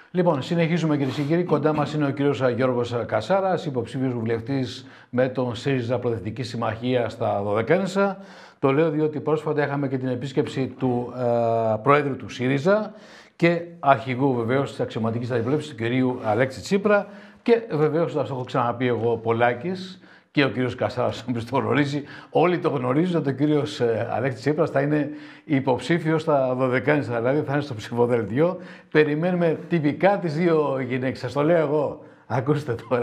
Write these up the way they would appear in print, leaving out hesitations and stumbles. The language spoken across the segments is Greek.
Λοιπόν, συνεχίζουμε κυρίες και κύριοι. Κοντά μας είναι ο κύριος Γιώργος Κασάρας, υποψήφιος βουλευτής με τον ΣΥΡΙΖΑ Προοδευτική Συμμαχία στα Δωδεκάνησα. Το λέω διότι πρόσφατα είχαμε και την επίσκεψη του Προέδρου του ΣΥΡΙΖΑ και αρχηγού βεβαίως της αξιωματικής αντιπολίτευσης του κυρίου Αλέξη Τσίπρα και βεβαίως, θα το έχω ξαναπεί εγώ, Πολάκης και ο κύριος Κασάρας, όπως το γνωρίζει. Όλοι το γνωρίζουν ότι ο κύριος Αλέξης Τσίπρας θα είναι υποψήφιος στα Δωδεκάνησα, δηλαδή θα είναι στο ψηφοδέλτιο. Περιμένουμε τυπικά τις δύο γυναίκες. Σας το λέω εγώ. Ακούστε τώρα.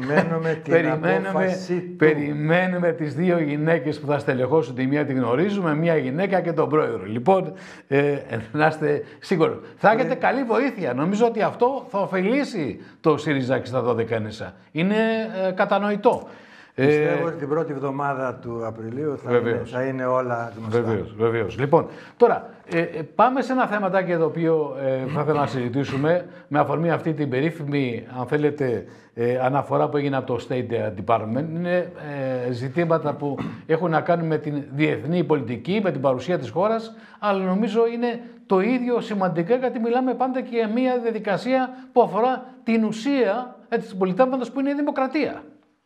Περιμένουμε τις δύο γυναίκες που θα στελεχώσουν. Τη μία τη γνωρίζουμε, μία γυναίκα και τον πρόεδρο. Λοιπόν, να είστε σίγουροι. Θα έχετε καλή βοήθεια. Νομίζω ότι αυτό θα ωφελήσει το ΣΥΡΙΖΑ και στα Δωδεκάνησα. Είναι κατανοητό. Πιστεύω ότι την πρώτη εβδομάδα του Απριλίου θα είναι όλα γνωστά. Βεβαίως. Λοιπόν, τώρα πάμε σε ένα θέματάκι το οποίο θα ήθελα να συζητήσουμε με αφορμή αυτή την περίφημη, αν θέλετε, αναφορά που έγινε από το State Department. Είναι ζητήματα που έχουν να κάνουν με την διεθνή πολιτική, με την παρουσία της χώρας, αλλά νομίζω είναι το ίδιο σημαντικά, γιατί μιλάμε πάντα και για μια διαδικασία που αφορά την ουσία της πολιτεύματος που είναι η δημοκρατία.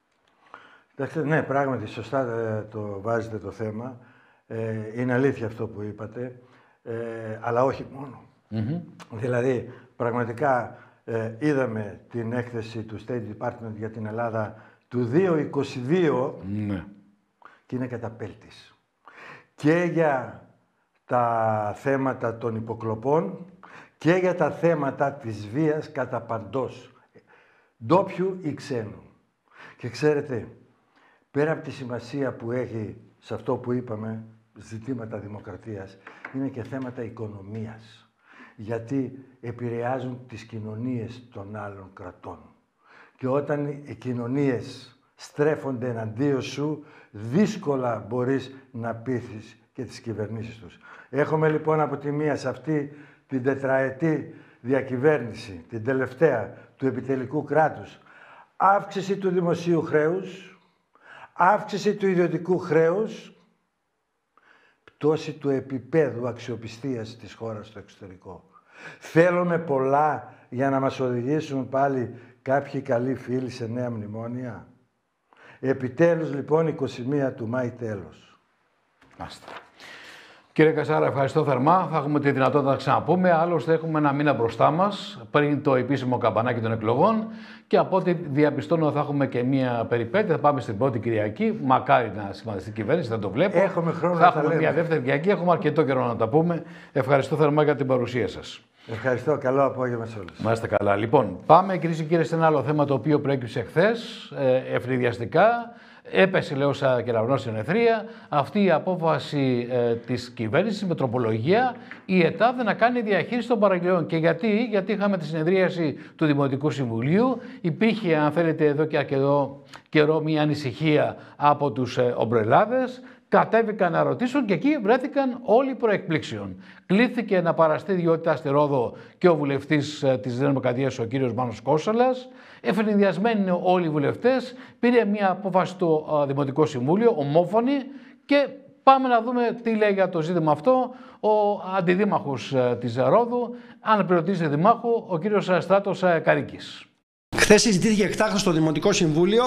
Ναι, πράγματι, σωστά το βάζετε το θέμα. Είναι αλήθεια αυτό που είπατε, αλλά όχι μόνο. Δηλαδή, πραγματικά είδαμε την έκθεση του State Department για την Ελλάδα του 2022 και είναι καταπέλτης. Και για τα θέματα των υποκλοπών και για τα θέματα της βίας κατά παντός, ντόπιου ή ξένου. Και ξέρετε, πέρα από τη σημασία που έχει σε αυτό που είπαμε, ζητήματα δημοκρατίας, είναι και θέματα οικονομίας. Γιατί επηρεάζουν τις κοινωνίες των άλλων κρατών. Και όταν οι κοινωνίες στρέφονται εναντίον σου, δύσκολα μπορείς να πείθεις και τις κυβερνήσεις τους. Έχουμε λοιπόν από τη μία σε αυτή την τετραετή διακυβέρνηση, την τελευταία του επιτελικού κράτους, αύξηση του δημοσίου χρέους, αύξηση του ιδιωτικού χρέους, πτώση του επίπεδου αξιοπιστίας της χώρας στο εξωτερικό. Θέλουμε πολλά για να μας οδηγήσουν πάλι κάποιοι καλοί φίλοι σε νέα μνημόνια. Επιτέλους λοιπόν 21 του Μάη τέλος. Κύριε Κασάρα, ευχαριστώ θερμά. Θα έχουμε τη δυνατότητα να ξαναπούμε. Άλλωστε, έχουμε ένα μήνα μπροστά μας πριν το επίσημο καμπανάκι των εκλογών. Και από ό,τι διαπιστώνω, θα έχουμε και μία περιπέτεια. Θα πάμε στην πρώτη Κυριακή. Μακάρι να συμμετέχει η κυβέρνηση, δεν το βλέπω. Έχουμε χρόνο θα έχουμε μία δεύτερη Κυριακή. Έχουμε αρκετό καιρό να τα πούμε. Ευχαριστώ θερμά για την παρουσία σας. Ευχαριστώ. Καλό απόγευμα σε όλους. Να είστε καλά. Λοιπόν, πάμε κυρίες και κύριοι σε ένα άλλο θέμα το οποίο προέκυψε χθες, ευνηδιαστικά. Έπεσε, λέω, σαν κεραυνό στην αιθρία αυτή η απόφαση της κυβέρνησης με τροπολογία η ΕΤΑΔ να κάνει διαχείριση των παραγγελιών. Και γιατί είχαμε τη συνεδρίαση του Δημοτικού Συμβουλίου, υπήρχε, αν θέλετε, εδώ και αρκετό καιρό μια ανησυχία από τους ομπρελάδες. Κατέβηκαν να ρωτήσουν και εκεί βρέθηκαν όλοι προεκπλήξεων. Κλήθηκε να παραστεί διότητα στη Ρόδο και ο βουλευτής της Δημοκρατίας, ο κύριος Μάνος Κόσολας. Ευνηδιασμένοι όλοι οι βουλευτές, πήρε μια απόφαση στο Δημοτικό Συμβούλιο, ομόφωνη, και πάμε να δούμε τι λέει για το ζήτημα αυτό ο αντιδήμαρχος της Ρόδου, αναπληρωτής δημάρχου, ο κύριος Στράτος Καρίκης. Χθες συζητήθηκε εκτάκτως στο Δημοτικό Συμβούλιο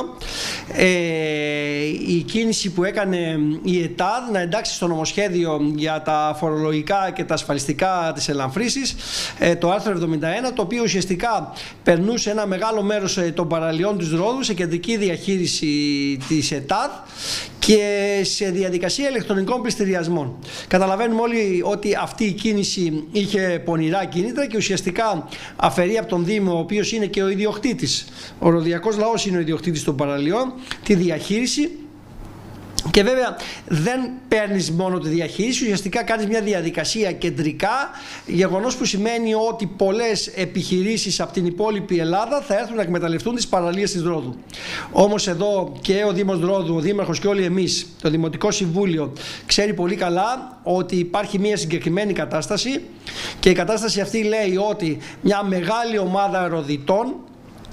η κίνηση που έκανε η ΕΤΑΔ να εντάξει στο νομοσχέδιο για τα φορολογικά και τα ασφαλιστικά της ελαμφρύσης το άρθρο 71, το οποίο ουσιαστικά περνούσε ένα μεγάλο μέρος των παραλιών της Ρόδου σε κεντρική διαχείριση της ΕΤΑΔ και σε διαδικασία ηλεκτρονικών πληστηριασμών. Καταλαβαίνουμε όλοι ότι αυτή η κίνηση είχε πονηρά κίνητρα και ουσιαστικά αφαιρεί από τον Δήμο, ο οποίος είναι και ο ιδιοκτήτης, ο ροδιακός λαός είναι ο ιδιοκτήτης των παραλιών, τη διαχείριση. Και βέβαια δεν παίρνεις μόνο τη διαχείριση, ουσιαστικά κάνεις μια διαδικασία κεντρικά, γεγονός που σημαίνει ότι πολλές επιχειρήσεις από την υπόλοιπη Ελλάδα θα έρθουν να εκμεταλλευτούν τις παραλίες της Ρόδου. Όμως εδώ και ο Δήμος Ρόδου, ο Δήμαρχος και όλοι εμείς, το Δημοτικό Συμβούλιο, ξέρει πολύ καλά ότι υπάρχει μια συγκεκριμένη κατάσταση και η κατάσταση αυτή λέει ότι μια μεγάλη ομάδα ροδιτών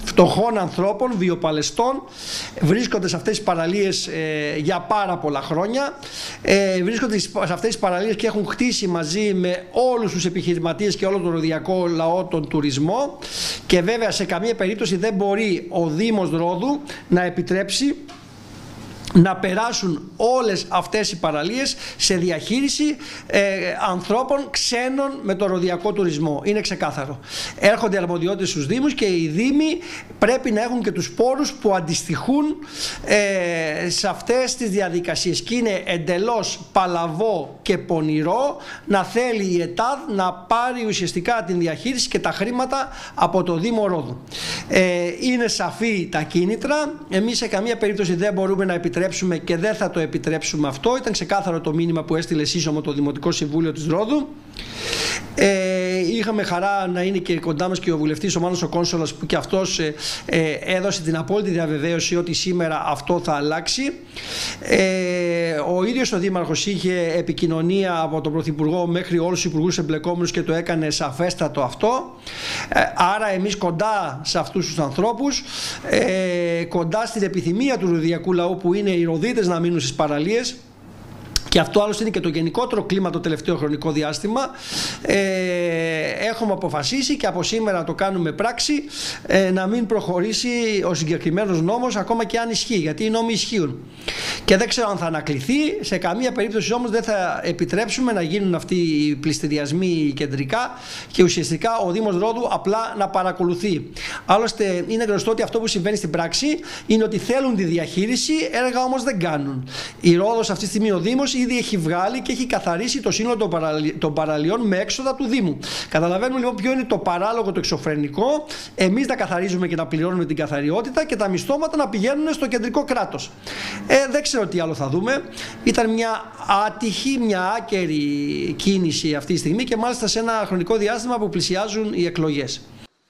φτωχών ανθρώπων, βιοπαλαιστών, βρίσκονται σε αυτές τις παραλίες για πάρα πολλά χρόνια. Βρίσκονται σε αυτές τις παραλίες και έχουν χτίσει μαζί με όλους τους επιχειρηματίες και όλο τον ροδιακό λαό τον τουρισμό, και βέβαια σε καμία περίπτωση δεν μπορεί ο Δήμος Ρόδου να επιτρέψει να περάσουν όλες αυτές οι παραλίες σε διαχείριση ανθρώπων ξένων με το ροδιακό τουρισμό. Είναι ξεκάθαρο. Έρχονται αρμοδιότητες στους Δήμους και οι Δήμοι πρέπει να έχουν και τους πόρους που αντιστοιχούν σε αυτές τις διαδικασίες. Και είναι εντελώς παλαβό και πονηρό να θέλει η ΕΤΑΔ να πάρει ουσιαστικά την διαχείριση και τα χρήματα από το Δήμο Ρόδου. Είναι σαφή τα κίνητρα. Εμείς σε καμία περίπτωση δεν μπορούμε να επιτρέψουμε και δεν θα το επιτρέψουμε αυτό. Ήταν ξεκάθαρο το μήνυμα που έστειλε σύσσωμο το Δημοτικό Συμβούλιο της Ρόδου. Είχαμε χαρά να είναι και κοντά μας και ο βουλευτής ο Μάνος ο Κόνσολας, που και αυτός έδωσε την απόλυτη διαβεβαίωση ότι σήμερα αυτό θα αλλάξει. Ο ίδιος ο Δήμαρχος είχε επικοινωνία από τον Πρωθυπουργό μέχρι όλους τους υπουργούς εμπλεκόμενους και το έκανε σαφέστατο αυτό. Άρα εμείς κοντά σε αυτούς τους ανθρώπους, κοντά στην επιθυμία του ροδιακού λαού που είναι οι Ροδίτες να μείνουν στις παραλίες, και αυτό άλλωστε είναι και το γενικότερο κλίμα το τελευταίο χρονικό διάστημα, έχουμε αποφασίσει και από σήμερα το κάνουμε πράξη, να μην προχωρήσει ο συγκεκριμένος νόμος ακόμα και αν ισχύει, γιατί οι νόμοι ισχύουν. Και δεν ξέρω αν θα ανακληθεί, σε καμία περίπτωση όμως δεν θα επιτρέψουμε να γίνουν αυτοί οι πληστηριασμοί κεντρικά και ουσιαστικά ο Δήμος Ρόδου απλά να παρακολουθεί. Άλλωστε είναι γνωστό ότι αυτό που συμβαίνει στην πράξη είναι ότι θέλουν τη διαχείριση, έργα όμως δεν κάνουν. Η Ρόδος αυτή τη στιγμή, ο Δήμος ήδη έχει βγάλει και έχει καθαρίσει το σύνολο των παραλιών με έξοδα του Δήμου. Καταλαβαίνουμε λοιπόν ποιο είναι το παράλογο, το εξωφρενικό. Εμείς να καθαρίζουμε και να πληρώνουμε την καθαριότητα και τα μισθώματα να πηγαίνουν στο κεντρικό κράτος. Δεν ξέρω τι άλλο θα δούμε. Ήταν μια άτυχη, μια άκερη κίνηση αυτή τη στιγμή και μάλιστα σε ένα χρονικό διάστημα που πλησιάζουν οι εκλογές.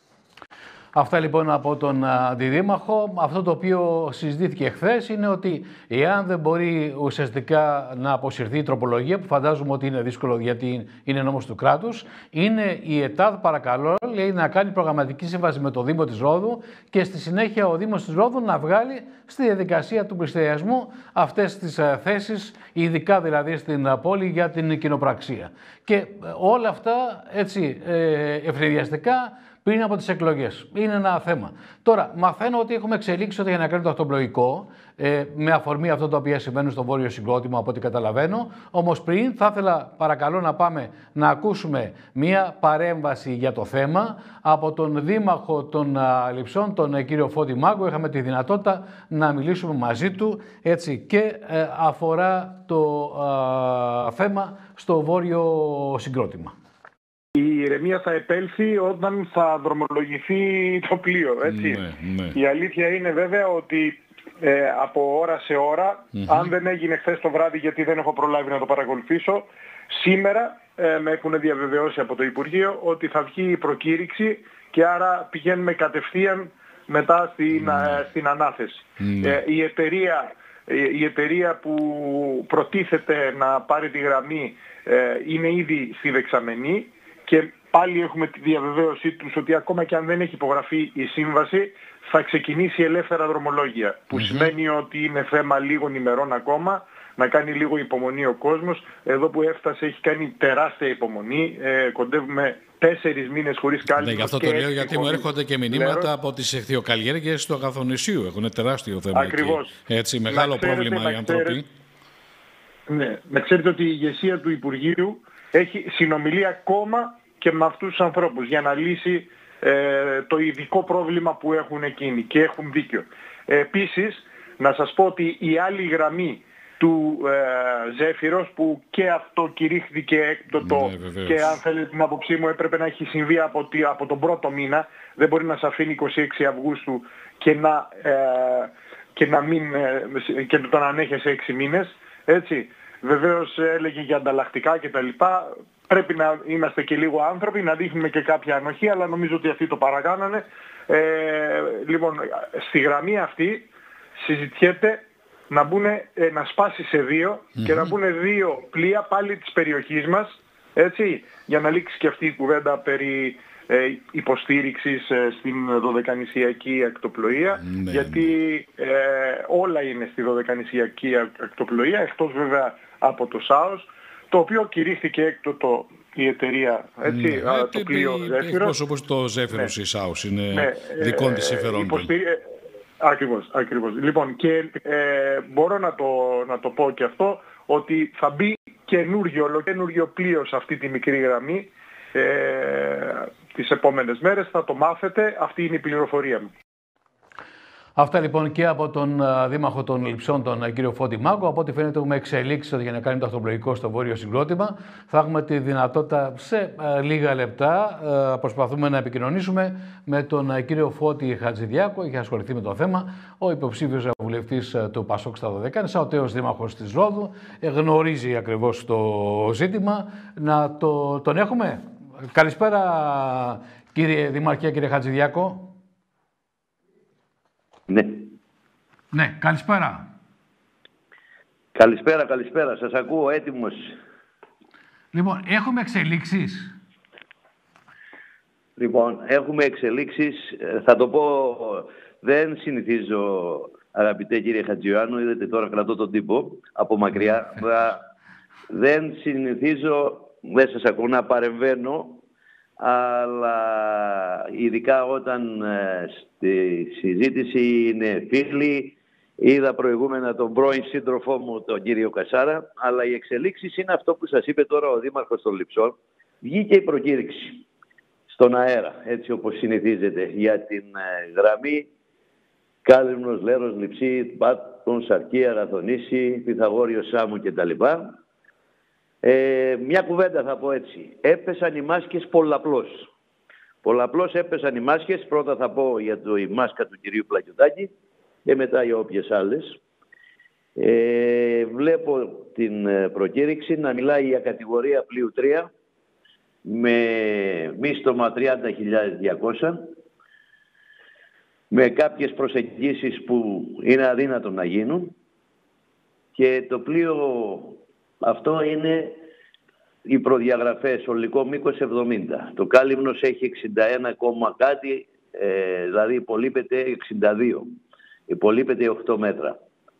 Αυτά λοιπόν από τον Αντιδήμαρχο. Αυτό το οποίο συζητήθηκε χθες είναι ότι εάν δεν μπορεί ουσιαστικά να αποσυρθεί η τροπολογία, που φαντάζομαι ότι είναι δύσκολο γιατί είναι νόμος του κράτους, είναι η ΕΤΑΔ, παρακαλώ, λέει, να κάνει προγραμματική σύμβαση με το Δήμο της Ρόδου και στη συνέχεια ο Δήμος της Ρόδου να βγάλει στη διαδικασία του πληστηριασμού αυτές τις θέσεις, ειδικά δηλαδή στην πόλη για την κοινοπραξία. Και όλα αυτά έτσι ευνηδιαστικά πριν από τις εκλογές. Είναι ένα θέμα. Τώρα, μαθαίνω ότι έχουμε εξελίξει ότι για να κάνει το αυτοπλοϊκό, με αφορμή αυτό το οποίο συμβαίνουν στο βόρειο συγκρότημα, από ό,τι καταλαβαίνω. Όμως πριν θα ήθελα παρακαλώ να πάμε να ακούσουμε μία παρέμβαση για το θέμα από τον Δήμαρχο των Λειψών, τον κύριο Φώτη Μάγκο. Είχαμε τη δυνατότητα να μιλήσουμε μαζί του, έτσι, και αφορά το θέμα στο βόρειο συγκρότημα. Η ηρεμία θα επέλθει όταν θα δρομολογηθεί το πλοίο, έτσι. Ναι. Η αλήθεια είναι βέβαια ότι από ώρα σε ώρα, αν δεν έγινε χθες το βράδυ γιατί δεν έχω προλάβει να το παρακολουθήσω, σήμερα με έχουν διαβεβαιώσει από το Υπουργείο ότι θα βγει η προκήρυξη και άρα πηγαίνουμε κατευθείαν μετά στην ανάθεση. Η εταιρεία που προτίθεται να πάρει τη γραμμή είναι ήδη στη δεξαμενή. Και πάλι έχουμε τη διαβεβαίωσή τους ότι ακόμα και αν δεν έχει υπογραφεί η σύμβαση θα ξεκινήσει ελεύθερα δρομολόγια, που σημαίνει ότι είναι θέμα λίγων ημερών ακόμα, να κάνει λίγο υπομονή ο κόσμος. Εδώ που έφτασε έχει κάνει τεράστια υπομονή, κοντεύουμε 4 μήνες χωρίς κάλυψη. Ναι, γι' αυτό το λέω, γιατί μου έρχονται και μηνύματα από τις εχθειοκαλλιέργειες του Αγαθονησίου. Έχουν τεράστιο θέμα. Ακριβώς. Εκεί. Έτσι, μεγάλο πρόβλημα οι άνθρωποι. Ναι, να ξέρετε ότι η ηγεσία του Υπουργείου έχει συνομιλεί ακόμα και με αυτούς τους ανθρώπους για να λύσει το ειδικό πρόβλημα που έχουν εκείνοι, και έχουν δίκιο. Επίσης, να σας πω ότι η άλλη γραμμή του Ζέφυρος, που και αυτό κηρύχθηκε έκπτωτο, ναι, και αν θέλετε την άποψή μου έπρεπε να έχει συμβεί από τον πρώτο μήνα, δεν μπορεί να σε αφήνει 26 Αυγούστου και να τον ανέχεσαι 6 μήνες, έτσι. Βεβαίως έλεγε για ανταλλακτικά κτλ. Πρέπει να είμαστε και λίγο άνθρωποι, να δείχνουμε και κάποια ανοχή, αλλά νομίζω ότι αυτοί το παρακάνανε. Λοιπόν, στη γραμμή αυτή συζητιέται να σπάσει σε 2 και να μπουν 2 πλοία πάλι της περιοχής μας, έτσι, για να λήξει και αυτή η κουβέντα περί υποστήριξης στην δωδεκανησιακή ακτοπλοεία, γιατί όλα είναι στη δωδεκανησιακή ακτοπλοεία, εκτός βέβαια από το ΣΑΟΣ, το οποίο κηρύχθηκε έκτοτο η εταιρεία, έτσι, το πλοίο Ζέφυρος. Εκπρόσωπος το Ζέφυρος η ΣΑΟΣ, είναι δικών της συμφερόντων. Ακριβώς. Λοιπόν, και μπορώ να το πω και αυτό, ότι θα μπει καινούργιο πλοίο σε αυτή τη μικρή γραμμή τις επόμενες μέρες. Θα το μάθετε, αυτή είναι η πληροφορία μου. Αυτά λοιπόν και από τον Δήμαρχο των Λειψών, τον κύριο Φώτη Μάγκο. Από ό,τι φαίνεται, έχουμε εξελίξει ότι για να κάνει το ακτοπλοϊκό στο βόρειο συγκρότημα. Θα έχουμε τη δυνατότητα σε λίγα λεπτά προσπαθούμε να επικοινωνήσουμε με τον κύριο Φώτη Χατζηδιάκο. Είχε ασχοληθεί με το θέμα. Ο υποψήφιος βουλευτής του ΠΑΣΟΚ στα Δωδεκάνησα, ο τέος δήμαρχος της Ρόδου. Γνωρίζει ακριβώς το ζήτημα. Να τον έχουμε. Καλησπέρα, κύριε Δημαρχέ, κύριε Χατζηδιάκο. Ναι, καλησπέρα. Καλησπέρα. Σας ακούω, έτοιμος. Λοιπόν, έχουμε εξελίξεις. Έχουμε εξελίξεις. Θα το πω, δεν συνηθίζω, αγαπητέ κύριε Χατζιωάννου, είδατε τώρα κρατώ τον τύπο από μακριά. Δεν συνηθίζω, δεν σας ακούω να παρεμβαίνω, αλλά ειδικά όταν στη συζήτηση είναι φίλοι, είδα προηγούμενα τον πρώην σύντροφό μου, τον κύριο Κασάρα, αλλά οι εξελίξεις είναι αυτό που σας είπε τώρα ο Δήμαρχος των Λειψών. Βγήκε η προκήρυξη στον αέρα, έτσι όπως συνηθίζεται, για την γραμμή Κάλυμνος, Λέρος, Λειψή, Πάτων, Σαρκή, Αγαθονήσι, Πυθαγόριο, Σάμου κτλ. Μια κουβέντα θα πω έτσι. Έπεσαν οι μάσκες πολλαπλώς. Πολλαπλώς έπεσαν οι μάσκες. Πρώτα θα πω για η μάσκα του κυρίου Πλακιωτάκη και μετά για όποιες άλλες. Βλέπω την προκήρυξη να μιλάει για κατηγορία πλοίου 3 με μίστομα 30.200, με κάποιες προσεγγίσεις που είναι αδύνατο να γίνουν, και το πλοίο αυτό είναι οι προδιαγραφές, ολικό μήκος 70. Το κάλυμνος έχει 61, κάτι, δηλαδή υπολείπεται 62. Υπολείπεται 8 μέτρα.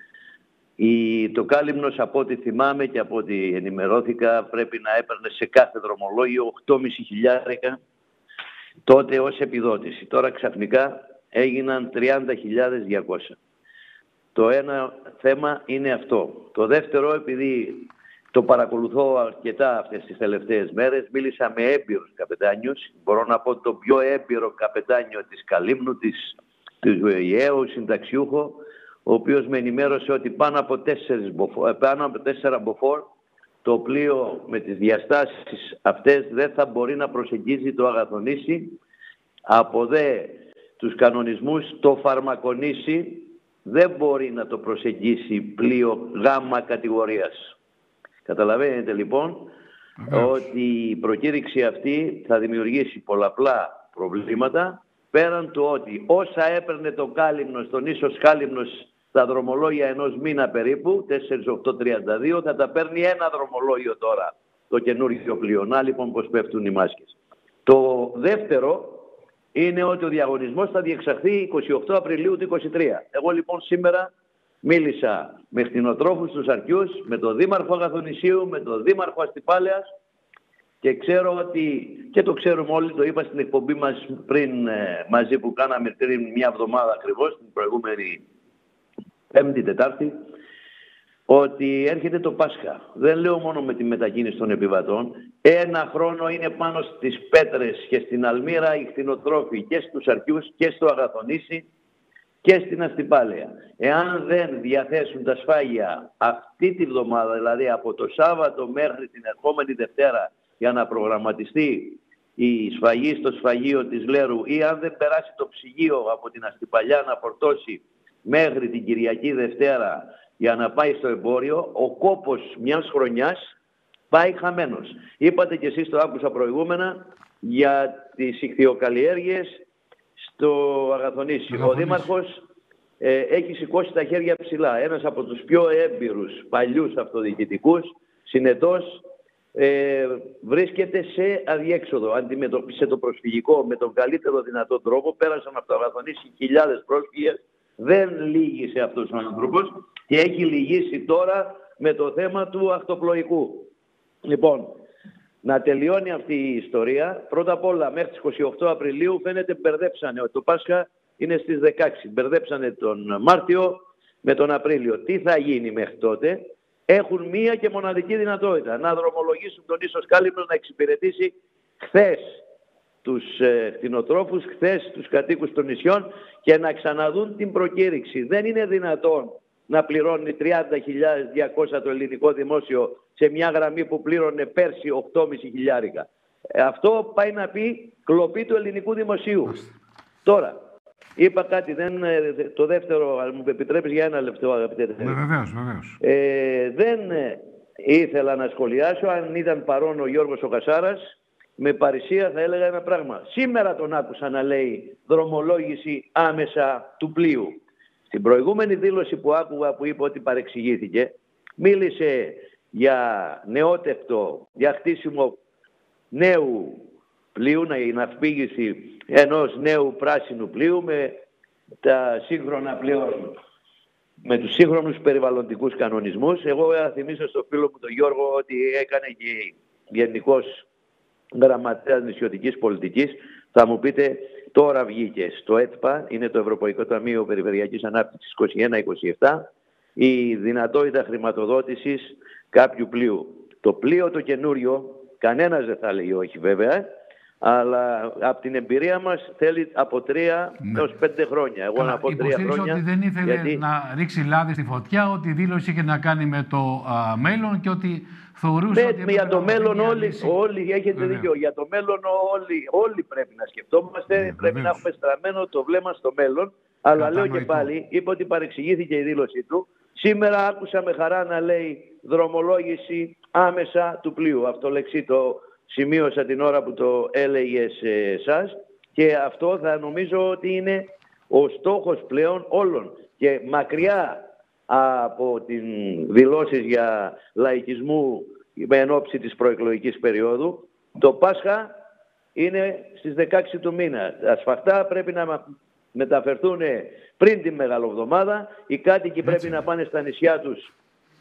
Το κάλυμνος, από ό,τι θυμάμαι και από ό,τι ενημερώθηκα, πρέπει να έπαιρνε σε κάθε δρομολόγιο 8.500 τότε ως επιδότηση. Τώρα ξαφνικά έγιναν 30.200. Το ένα θέμα είναι αυτό. Το δεύτερο, επειδή το παρακολουθώ αρκετά αυτές τις τελευταίες μέρες, μίλησα με έμπειρους καπετάνιους. Μπορώ να πω το πιο έμπειρο καπετάνιο της Καλύμνου, του ΙΕΟ, συνταξιούχο, ο οποίος με ενημέρωσε ότι πάνω από 4 μποφόρ το πλοίο με τις διαστάσεις αυτές δεν θα μπορεί να προσεγγίζει το Αγαθονήσι. Από τους κανονισμούς το Φαρμακονήσι δεν μπορεί να το προσεγγίσει πλοίο γάμα κατηγορίας. Καταλαβαίνετε λοιπόν ότι η προκήρυξη αυτή θα δημιουργήσει πολλαπλά προβλήματα, πέραν του ότι όσα έπαιρνε το Κάλυμνος, τον ίσος Κάλυμνος, στα δρομολόγια ενός μήνα περίπου, 4.832, θα τα παίρνει ένα δρομολόγιο τώρα το καινούργιο πλοίο. Να λοιπόν πως πέφτουν οι μάσκες. Το δεύτερο είναι ότι ο διαγωνισμός θα διεξαχθεί 28 Απριλίου του 2023. Εγώ λοιπόν σήμερα μίλησα με κτηνοτρόφους τους Αρκιούς, με τον Δήμαρχο Αγαθονησίου, με τον Δήμαρχο Αστυπάλαιας, και ξέρω ότι, και το ξέρουμε όλοι, το είπα στην εκπομπή μας πριν μαζί που κάναμε πριν μια εβδομάδα ακριβώς, την προηγούμενη Πέμπτη, Τετάρτη, ότι έρχεται το Πάσχα. Δεν λέω μόνο με τη μετακίνηση των επιβατών. Ένα χρόνο είναι πάνω στις Πέτρες και στην Αλμύρα οι κτηνοτρόφοι και στους Αρκιούς και στο Αγαθονήσι και στην Αστυπάλαια. Εάν δεν διαθέσουν τα σφάγια αυτή τη βδομάδα, δηλαδή από το Σάββατο μέχρι την ερχόμενη Δευτέρα, για να προγραμματιστεί η σφαγή στο σφαγείο της Λέρου, ή αν δεν περάσει το ψυγείο από την Αστυπαλιά να φορτώσει μέχρι την Κυριακή Δευτέρα για να πάει στο εμπόριο, ο κόπος μιας χρονιάς πάει χαμένος. Είπατε κι εσείς, το άκουσα προηγούμενα, για τις ιχθυοκαλλιέργειες στο Αγαθονήσι. Ο Δήμαρχος έχει σηκώσει τα χέρια ψηλά. Ένας από τους πιο έμπειρους παλιούς αυτοδιοικητικούς, συνετός, βρίσκεται σε αδιέξοδο. Αντιμετώπισε το προσφυγικό με τον καλύτερο δυνατό τρόπο. Πέρασαν από το Αγαθονήσι χιλιάδες πρόσφυγες. Δεν λύγησε αυτός ο άνθρωπος και έχει λυγίσει τώρα με το θέμα του ακτοπλοϊκού. Λοιπόν, να τελειώνει αυτή η ιστορία. Πρώτα απ' όλα, μέχρι τις 28 Απριλίου φαίνεται μπερδέψανε. Το Πάσχα είναι στις 16. Μπερδέψανε τον Μάρτιο με τον Απρίλιο. Τι θα γίνει μέχρι τότε? Έχουν μία και μοναδική δυνατότητα. Να δρομολογήσουν τον ίσο Κάλυμνος να εξυπηρετήσει χθες τους κτηνοτρόφους, χθες τους κατοίκους των νησιών και να ξαναδούν την προκήρυξη. Δεν είναι δυνατόν να πληρώνει 30.200 το ελληνικό δημόσιο σε μια γραμμή που πλήρωνε πέρσι 8.500. Αυτό πάει να πει κλοπή του ελληνικού δημοσίου. Τώρα, είπα κάτι, το δεύτερο, αν μου επιτρέπεις για ένα λεπτό, αγαπητέ. Βεβαίως. Δεν ήθελα να σχολιάσω, αν ήταν παρόν ο Γιώργος ο Κασάρας, με παρησία θα έλεγα ένα πράγμα. Σήμερα τον άκουσα να λέει δρομολόγηση άμεσα του πλοίου. Στην προηγούμενη δήλωση που άκουγα που είπε ότι παρεξηγήθηκε, μίλησε για νεότευτο, για χτίσιμο νέου πλοίου, η ναυπήγηση ενός νέου πράσινου πλοίου με τα σύγχρονα πλέον, με τους σύγχρονους περιβαλλοντικούς κανονισμούς. Εγώ θα θυμίσω στο φίλο μου τον Γιώργο ότι έκανε και γενικός γραμματέας νησιωτικής πολιτικής. Θα μου πείτε, τώρα βγήκε στο ΕΤΠΑ, είναι το Ευρωπαϊκό Ταμείο Περιφερειακής Ανάπτυξης 21-27, η δυνατότητα χρηματοδότησης κάποιου πλοίου. Το πλοίο το καινούριο, κανένας δεν θα λέει όχι βέβαια, αλλά από την εμπειρία μας θέλει από 3 έως 5 χρόνια. Εγώ να πω 3 χρόνια. Υποστήριξε ότι δεν ήθελε να ρίξει λάδι στη φωτιά, ότι η δήλωση είχε να κάνει με το μέλλον και ότι θεωρούσε ότι... Για το μέλλον όλοι έχετε δίκιο. Για το μέλλον όλοι πρέπει να σκεφτόμαστε, πρέπει να έχουμε στραμμένο το βλέμμα στο μέλλον. Αλλά λέω και πάλι, είπε ότι παρεξηγήθηκε η δήλωσή του. Σήμερα άκουσα με χαρά να λέει δρομολόγηση άμεσα του πλοίου. Αυτό λεξί το σημείωσα την ώρα που το έλεγε σε εσάς και αυτό θα νομίζω ότι είναι ο στόχος πλέον όλων. Και μακριά από την δηλώσεις για λαϊκισμού με ενόψη της προεκλογικής περίοδου, το Πάσχα είναι στις 16 του μήνα. Τα σφαχτά πρέπει να μεταφερθούν πριν τη Μεγαλοβδομάδα. Οι κάτοικοι πρέπει να πάνε στα νησιά τους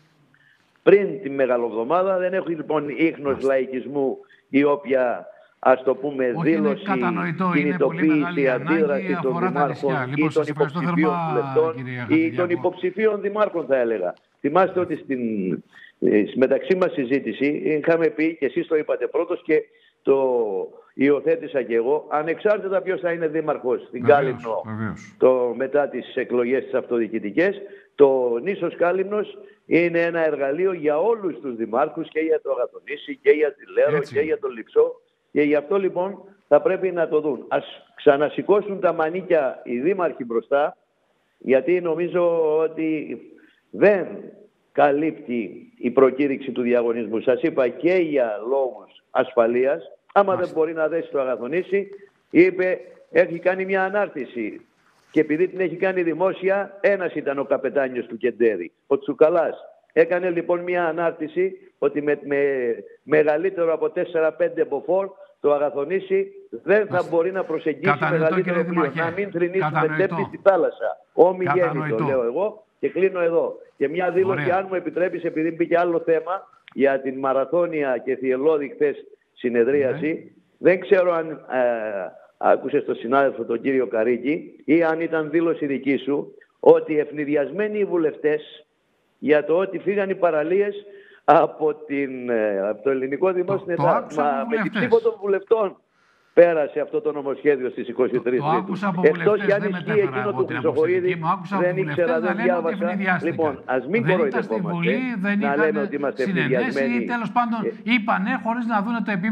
πριν τη Μεγαλοβδομάδα. Δεν έχουν λοιπόν ίχνος λαϊκισμού η όποια, ας το πούμε, δήλωση, κινητοποίηση, αντίδραση των δημάρχων ή των υποψηφίων βουλευτών ή των υποψηφίων δημάρχων θα έλεγα. Θυμάστε ότι στην μεταξύ μας συζήτηση είχαμε πει και εσείς το είπατε πρώτος και το υιοθέτησα και εγώ, ανεξάρτητα ποιος θα είναι δήμαρχος στην Κάλυμνο μετά τις εκλογές τις αυτοδιοικητικές, το νήσος Κάλυμνος είναι ένα εργαλείο για όλους τους δημάρχους και για το Αγαθονήσι και για τη Λέρο και για το Λειψό και γι' αυτό λοιπόν θα πρέπει να το δουν. Ας ξανασηκώσουν τα μανίκια οι δήμαρχοι μπροστά, γιατί νομίζω ότι δεν καλύπτει η προκήρυξη του διαγωνισμού. Σας είπα και για λόγους ασφαλείας. Άμα δεν μπορεί να δέσει το Αγαθονήσι, είπε, έχει κάνει μια ανάρτηση. Και επειδή την έχει κάνει δημόσια, ένας ήταν ο καπετάνιος του Κεντέρι, ο Τσουκαλάς. Έκανε λοιπόν μια ανάρτηση ότι με μεγαλύτερο από 4-5 μποφόρ το Αγαθονήσι δεν θα μπορεί να προσεγγίσει μεγαλύτερο πλοίο. Να μην θρηνήσουμε τέπη στη θάλασσα. Ομιγέννητο λέω εγώ και κλείνω εδώ. Και μια δήλωση, αν μου επιτρέπεις, επειδή μπήκε άλλο θέμα για την μαραθώνια και θυελλώδη χθες συνεδρίαση, δεν ξέρω αν άκουσες τον συνάδελφο τον κύριο Καρίκη ή αν ήταν δήλωση δική σου ότι ευνηδιασμένοι οι βουλευτές για το ότι φύγαν οι παραλίες από το ελληνικό δημόσιο με την ψήφο των βουλευτών πέρασε αυτό το νομοσχέδιο στις 23 Τρίτου. Εκτός κι αν ισχύει εκείνο του Χρυσοχοΐδη, δεν ήξερα, δεν διάβασα. Λοιπόν, ας μην κοροϊδευόμαστε να λέμε ότι είμαστε ευνηδιασμένοι. Τέλος πάντων, είπανε χωρίς να δουν το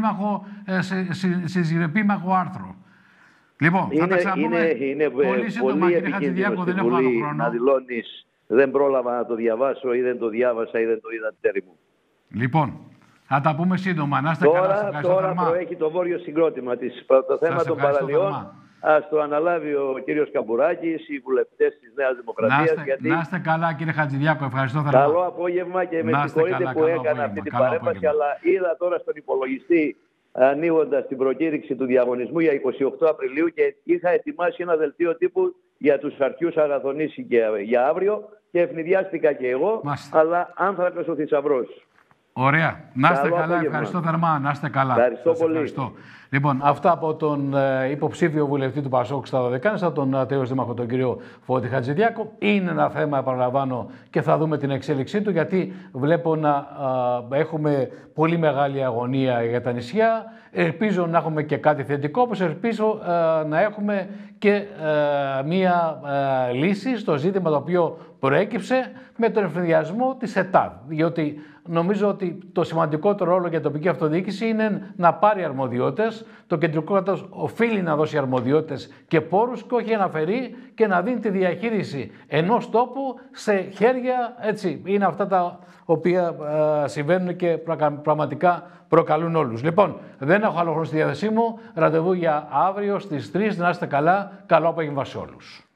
επίμαχο άρθρο. Λοιπόν, θα τα ξαναπούμε πολύ σύντομα, κύριε Χατζηδιάκο, δεν έχω άλλο χρόνο. Να δηλώνεις, δεν πρόλαβα να το διαβάσω ή δεν το διάβασα ή δεν το είδα τέρι μου. Λοιπόν, θα τα πούμε σύντομα. Να είστε καλά. Τώρα προέχει το βόρειο συγκρότημα, το θέμα των παραλιών ας το αναλάβει ο κύριος Καμπουράκης, οι βουλευτές της Νέας Δημοκρατίας. Να είστε καλά, κύριε Χατζηδιάκο, ευχαριστώ θερμά. Καλό απόγευμα και με συγχωρείτε που έκανα αυτή την παρέμβαση, αλλά είδα τώρα στον υπολογιστή, ανοίγοντας την προκήρυξη του διαγωνισμού για 28 Απριλίου και είχα ετοιμάσει ένα δελτίο τύπου για τους αρχαίους Αγαθονήσι για αύριο και ευνηδιάστηκα και εγώ, αλλά άνθρακος ο θησαυρός. Ωραία. Να είστε καλά, ευχαριστώ θερμά. Να είστε καλά. Ευχαριστώ πολύ. Ευχαριστώ. Λοιπόν, αυτά από τον υποψήφιο βουλευτή του ΠΑΣΟΚ στα Δωδεκάνησα, τον τέος δήμαρχο, τον κύριο Φώτη Χατζηδιάκο. Είναι ένα θέμα, επαναλαμβάνω, και θα δούμε την εξέλιξή του, γιατί βλέπω να έχουμε πολύ μεγάλη αγωνία για τα νησιά. Ελπίζω να έχουμε και κάτι θετικό, όπως ελπίζω να έχουμε και μία λύση στο ζήτημα το οποίο προέκυψε με τον ευνηδιασμό της ΕΤΑΔ. Διότι νομίζω ότι το σημαντικότερο ρόλο για την τοπική αυτοδιοίκηση είναι να πάρει αρμοδιότητες. Το κεντρικό κράτος οφείλει να δώσει αρμοδιότητες και πόρους και όχι να αφαιρεί και να δίνει τη διαχείριση ενός τόπου σε χέρια, έτσι. Είναι αυτά τα οποία συμβαίνουν και πραγματικά προκαλούν όλους. Λοιπόν, δεν έχω άλλο χρόνο στη διάθεσή μου. Ραντεβού για αύριο στις 3. Να είστε καλά. Καλό απόγευμα σε όλους.